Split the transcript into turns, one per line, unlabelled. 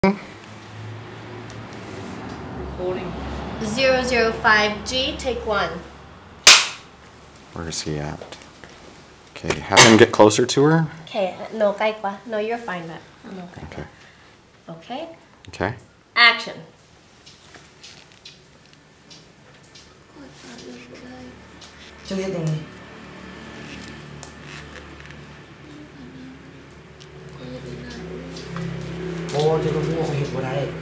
Recording.
005G, take one.
Where is he at? Okay, have him get closer to her.
Okay, no, ใกล้กว่า No, you're fine, but no,
Okay.
Okay.
Okay.
Action.
Chưa hết rồi. Ô, chưa có mua phải hiểu vào đây.